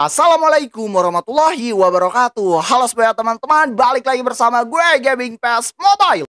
Assalamualaikum warahmatullahi wabarakatuh. Halo semuanya teman-teman, balik lagi bersama gue Gaming PES Mobile.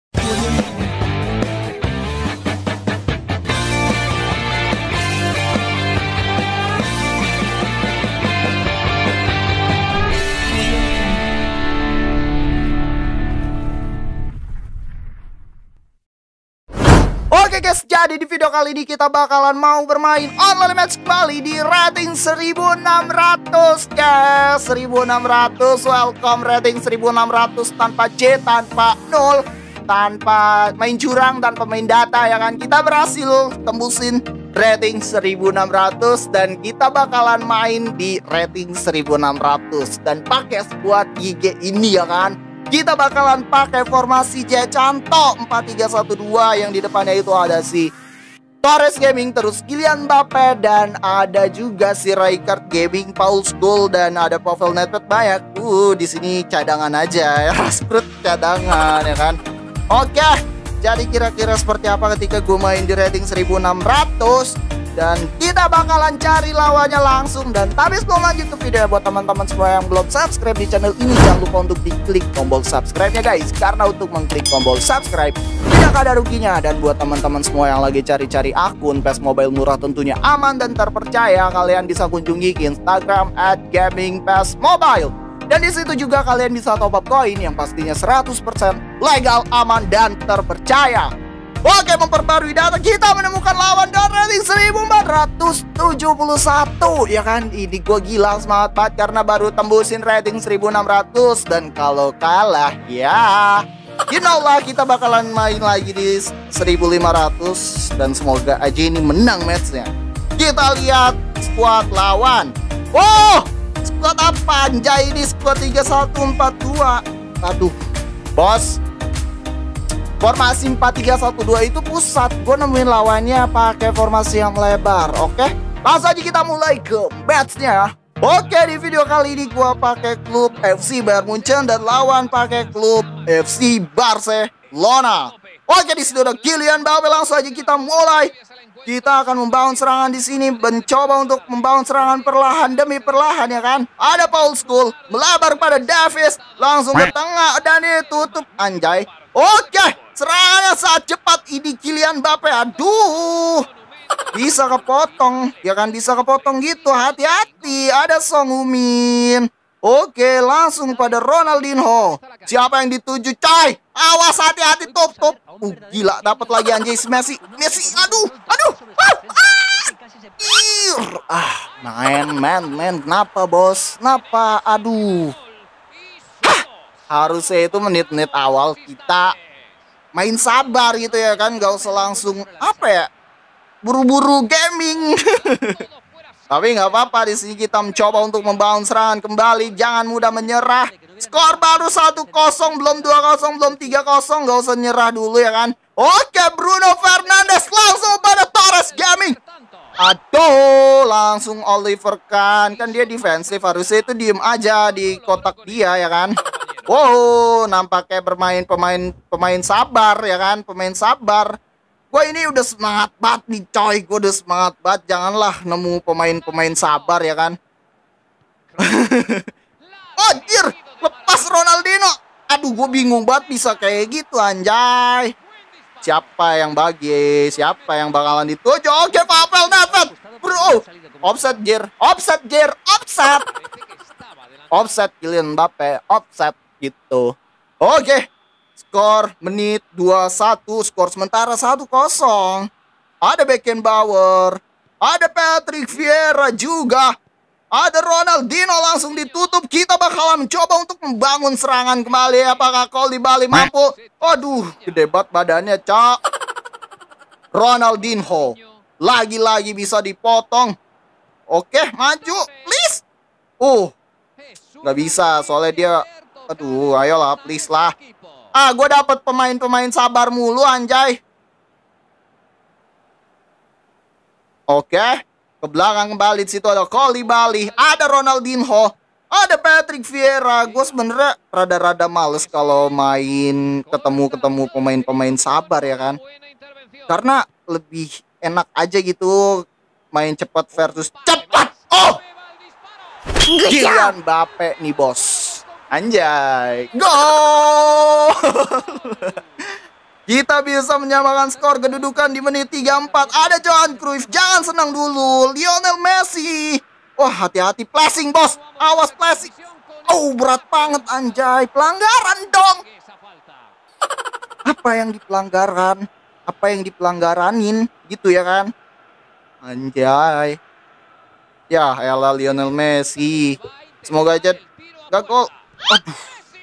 Oke guys, jadi di video kali ini kita bakalan mau bermain online match kembali di rating 1600 guys. 1600, welcome rating 1600 tanpa C, tanpa 0, tanpa main curang, tanpa main data ya kan. Kita berhasil tembusin rating 1600 dan kita bakalan main di rating 1600 dan pakai squad IG ini ya kan. Kita bakalan pakai formasi Jecanto 4-3-1-2 yang di depannya itu ada si Torres Gaming, terus Kylian Mbappe, dan ada juga si Rijkaard Gaming, Paul Scholes, dan ada Pavel Nedved banyak. Di sini cadangan aja ya, Rasprut cadangan ya kan. Oke, jadi kira-kira seperti apa ketika gue main di rating 1600 dan kita bakalan cari lawannya langsung. Dan tapi sebelum lanjut ke video, buat teman-teman semua yang belum subscribe di channel ini, jangan lupa untuk diklik tombol subscribe-nya guys, karena untuk mengklik tombol subscribe tidak ada ruginya. Dan buat teman-teman semua yang lagi cari-cari akun PES Mobile murah tentunya aman dan terpercaya, kalian bisa kunjungi Instagram @gamingpesmobile. Dan di situ juga kalian bisa top up koin yang pastinya 100% legal, aman dan terpercaya. Oke, memperbarui data, kita menemukan lawan dan rating 1471 ya kan. Ini gue gila semangat banget karena baru tembusin rating 1600. Dan kalau kalah ya you know lah, kita bakalan main lagi di 1500 dan semoga aja ini menang matchnya. Kita lihat squad lawan. Squad apa anjay ini? Squad 3142. Aduh bos, formasi 4-3-1-2 itu pusat. Gue nemuin lawannya pakai formasi yang lebar. Oke, langsung aja kita mulai ke matchnya. Oke, di video kali ini gue pakai klub FC Bayern Munchen dan lawan pakai klub FC Barcelona. Oke, di sini ada Kylian Mbappe. Langsung aja kita mulai. Kita akan membangun serangan di sini, mencoba untuk membangun serangan perlahan demi perlahan ya kan. Ada Paul Scholes melebar pada Davis, langsung ke tengah dan ditutup anjay. Oke, serangannya saat cepat ini Kylian Mbappe. Aduh, bisa kepotong ya kan, bisa kepotong gitu. Hati-hati, ada Son Heung-min. Oke, langsung pada Ronaldinho. Siapa yang dituju coy? Awas, hati-hati, top. Gila, dapat lagi anjay Messi. Aduh. Men, kenapa bos? Kenapa? Aduh. Harusnya itu menit-menit awal kita main sabar gitu ya kan, gak usah langsung buru-buru gaming. Tapi nggak apa-apa, di sini kita mencoba untuk membangun serangan kembali, jangan mudah menyerah. Skor baru 1-0, belum 2-0, belum 3-0, nggak usah nyerah dulu ya kan. Oke, Bruno Fernandes langsung pada Torres Gaming. Aduh, langsung Oliver kan dia defensif, harusnya itu diem aja di kotak dia ya kan. Nampaknya bermain pemain sabar ya kan, pemain sabar. Gue ini udah semangat banget nih coy, gue udah semangat banget. Janganlah nemu pemain sabar ya kan. Anjir, lepas Ronaldinho. Aduh, gue bingung banget bisa kayak gitu anjay. Siapa yang bagi? Siapa yang bakalan dituju? Oke, Pavel Nedved. Bro, offset. Offset Kylian Mbappe, offset gitu. Oke. Skor menit 21, skor sementara 1-0. Ada Beckenbauer, ada Patrick Vieira juga, ada Ronaldinho langsung ditutup. Kita bakalan mencoba untuk membangun serangan kembali. Apakah Koulibaly mampu? Aduh, gede banget badannya, cak. Ronaldinho lagi-lagi bisa dipotong. Oke, maju, please. Nggak bisa, soalnya dia. Aduh, ayolah, please lah. Gue dapet pemain sabar mulu anjay. Oke, ke belakang kembali. Di situ ada Koulibaly, ada Ronaldinho, ada Patrick Vieira. Gue sebenernya rada-rada males kalau main ketemu pemain sabar ya kan. Karena lebih enak aja gitu main cepat versus cepat. Kylian Mbappe nih bos. Anjay. Gol. Kita bisa menyamakan skor kedudukan di menit 34. Ada Johan Cruyff. Jangan senang dulu. Lionel Messi. Wah, hati-hati flashing bos. Awas flashing. Oh, berat banget anjay. Pelanggaran dong. Apa yang dipelanggaran? Apa yang dipelanggaranin? Gitu ya kan? Anjay. Ya, elah Lionel Messi. Semoga aja gak gol. Aduh.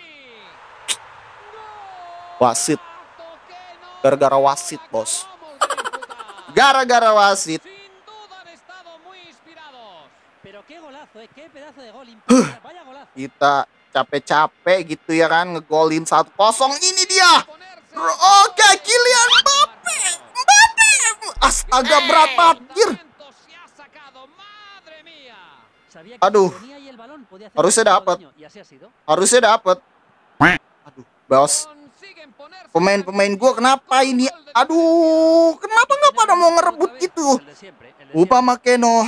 Wasit. Gara-gara wasit, bos. Gara-gara wasit. Kita capek-capek gitu ya kan, ngegolin 1-0. Ini dia. Oke, Kylian Mbappe. Astaga, berat banget. Aduh. Harusnya dapat. Aduh, bos. Pemain-pemain gue kenapa ini? Aduh, kenapa nggak pada mau ngerebut gitu? Upamecano.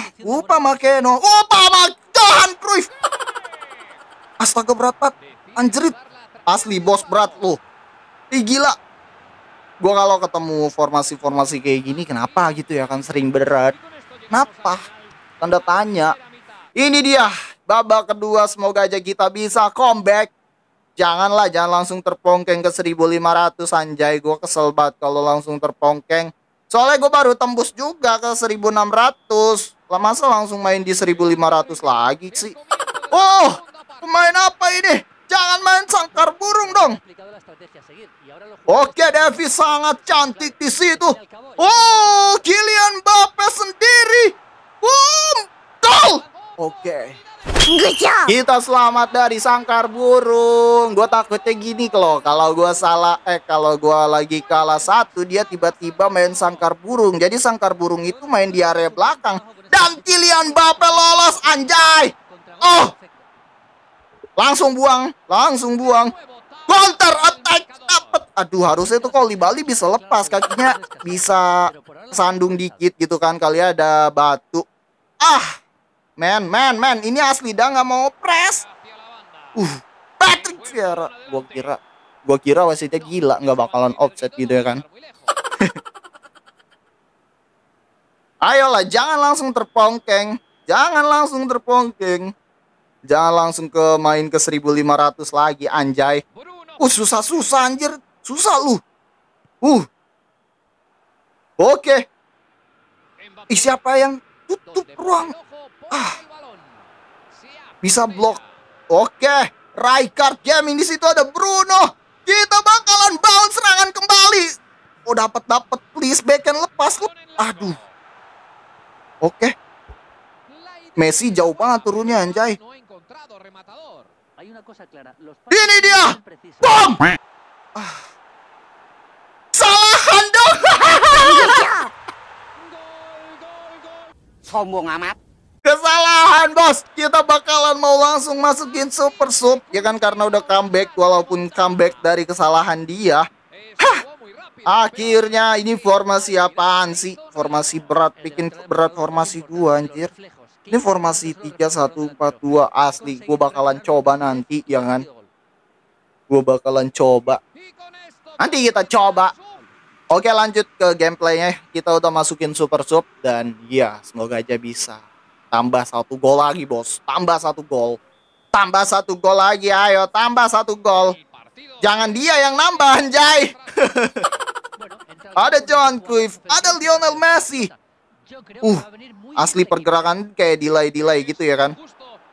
Johan Cruyff. Astaga, berat banget. Anjrit. Asli bos, berat loh. Ih, gila. Gue kalau ketemu formasi-formasi kayak gini, kenapa gitu ya kan sering berat. Kenapa? Tanda tanya. Ini dia babak kedua. Semoga aja kita bisa comeback. Jangan langsung terpongkeng ke 1500 anjay. Gue kesel banget kalau langsung terpongkeng. Soalnya gue baru tembus juga ke 1600. Lah masa langsung main di 1500 lagi sih? Oh, pemain apa ini? Jangan main sangkar burung dong. Oke, Davis sangat cantik di situ. Oh, Kylian Mbappe sendiri. Boom, gol. Oke. Kita selamat dari sangkar burung. Gue takutnya gini kalau gue salah, kalau gue lagi kalah 1, dia tiba-tiba main sangkar burung. Jadi sangkar burung itu main di area belakang. Dan Kylian Mbappe lolos anjay. Oh, langsung buang. Counter attack dapet. Aduh, harusnya tuh kalau di Bali bisa lepas, kakinya bisa sandung dikit gitu kan, kali ada batu. Man, ini asli dah nggak mau press. Patrick Vieira. Gua kira wasitnya gila, nggak bakalan offset gitu ya kan. Ayolah, jangan langsung terpongkeng. Jangan langsung main ke 1500 lagi anjay. Susah anjir. Susah lu. Oke. Siapa yang tutup ruang? Bisa blok. Oke, Rijkaard Gaming di situ ada Bruno. Kita bakalan bounce serangan kembali. Oh, dapat please backhand lepas. Aduh. Oke. Messi jauh banget turunnya anjay. Ini dia. Bom. Salahan dong. Sombong amat. Kesalahan bos. Kita bakalan mau langsung masukin super sub. Ya kan, karena udah comeback. Walaupun comeback dari kesalahan dia. Akhirnya ini formasi apaan sih? Formasi berat. Bikin berat formasi gua anjir. Ini formasi 3-1-4-2 asli. Gua bakalan coba nanti ya kan. Nanti kita coba. Oke, lanjut ke gameplaynya. Kita udah masukin super sub. Dan ya, semoga aja bisa. Tambah 1 gol lagi bos. Tambah 1 gol lagi. Ayo tambah 1 gol. Jangan dia yang nambah anjay. Ada Johan Cruyff. Ada Lionel Messi. Asli pergerakan kayak delay gitu ya kan.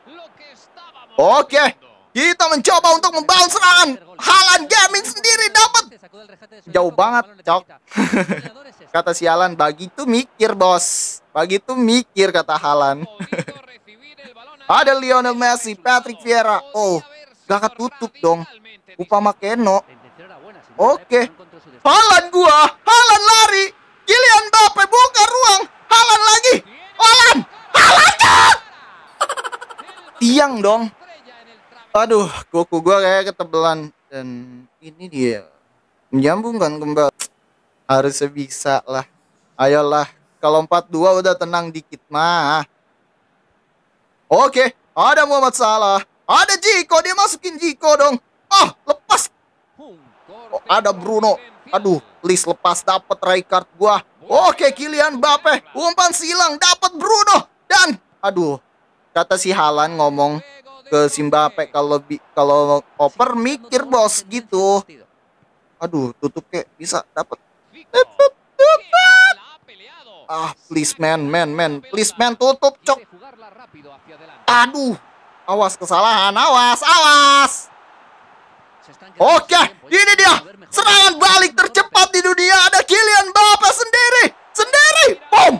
Oke, kita mencoba untuk membangun serangan. Haaland Gaming sendiri dapat. Jauh banget cok. Kata sialan, begitu mikir bos. Begitu mikir kata Haaland. Ada Lionel Messi, Patrick Vieira. Oh, gak ketutup dong. Upamecano. Oke. Haaland lari. Kylian Mbappe buka ruang. Haaland lagi. Haaland. Tiang dong. Aduh, kuku gua kayak ketebelan. Dan ini dia. Menyambungkan kembali. Harusnya bisa lah. Ayolah. Kalau 4-2 udah tenang dikit mah. Oke. Ada Muhammad Salah. Ada Zico, dia masukin Zico dong. Oh, lepas. Oh, ada Bruno. Aduh, please lepas, dapat Rijkaard gua. Oke, Kylian Mbappe. Umpan silang, dapat Bruno. Dan, aduh, kata si Haaland ngomong ke si Mbappe kalau oper mikir bos gitu. Aduh, tutup kayak bisa dapat. Ah, please man, please man, tutup cok. Aduh, awas kesalahan, awas. Oke, ini dia serangan balik tercepat di dunia. Ada Kylian Mbappe sendiri. Boom.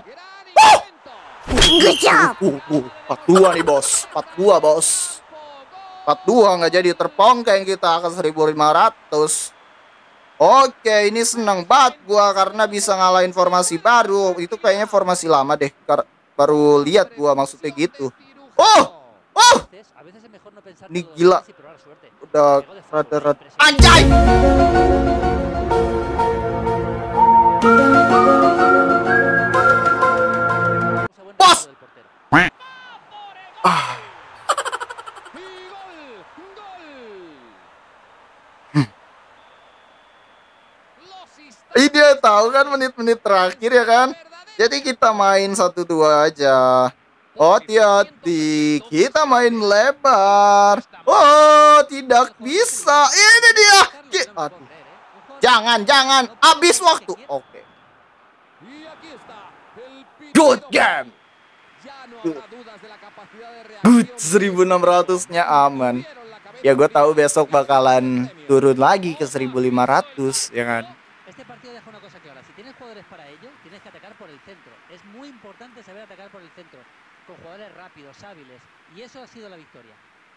42 nih bos. 42 bos. 42 nggak jadi terpongkeng kita ke 1500. Oke, ini senang banget gua karena bisa ngalahin formasi baru. Itu kayaknya formasi lama deh. Baru lihat gua maksudnya gitu. Oh. Ini gila. Udah rada anjay. Bos. Ini dia tahu kan menit-menit terakhir ya kan. Jadi kita main 1-2 aja. Oh, hati-hati, kita main lebar. Oh, tidak bisa. Ini dia. Aduh. Jangan. Habis waktu. Oke. Good game. Good. 1600-nya aman. Ya gue tahu besok bakalan turun lagi ke 1500 ya kan. Este partido deja una cosa clara, si tienes jugadores para ello, tienes que atacar por el centro. Es muy importante saber atacar por el centro, con jugadores rápidos, hábiles, y eso ha sido la victoria.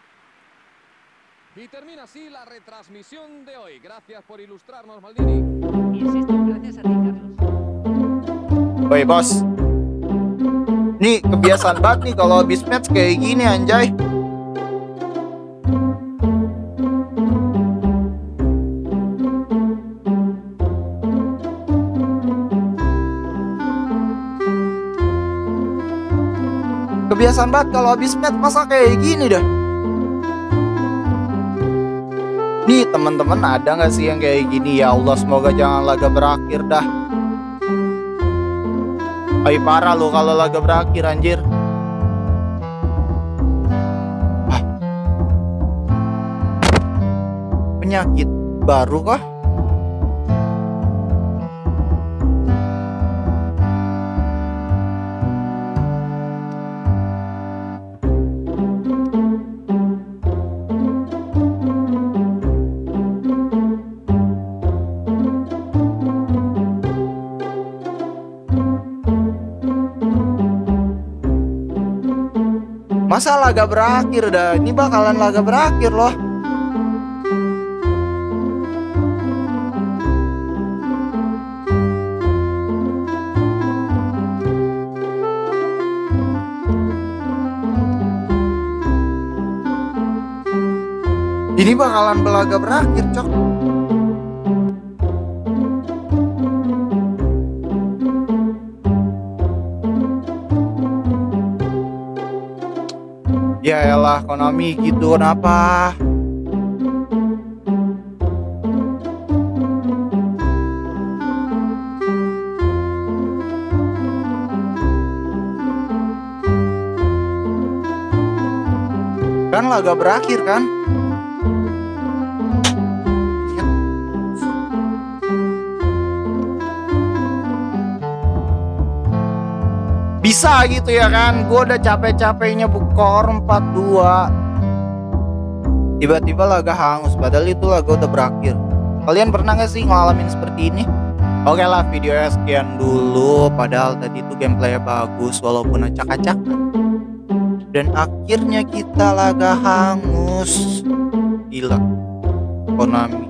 Y termina así la retransmisión de hoy. Gracias por ilustrarnos, Maldini. Insisto, gracias a ti, Carlos. Woi bos, nih kebiasaan banget nih kalau habis match kayak gini anjay. Kebiasaan banget kalau habis match masa kayak gini dah. Nih teman-teman, ada nggak sih yang kayak gini? Ya Allah, semoga jangan laga berakhir dah. Ay, parah lo kalau laga berakhir anjir. Penyakit baru kah? Masa laga berakhir dah? Ini bakalan laga berakhir loh. Ini bakalan belaga berakhir, cok. Ya elah, Konami gitu, kenapa? Kan laga berakhir kan? Bisa gitu ya kan, gue udah capek-capeknya bukor 4-2, tiba-tiba laga hangus, padahal itu laga udah berakhir. Kalian pernah gak sih ngalamin seperti ini? Oke lah, videonya sekian dulu. Padahal tadi tuh gameplaynya bagus walaupun acak-acakan, dan akhirnya kita laga hangus. Gila Konami.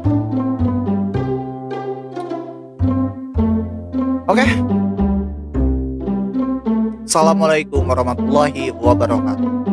Oke. Assalamualaikum warahmatullahi wabarakatuh.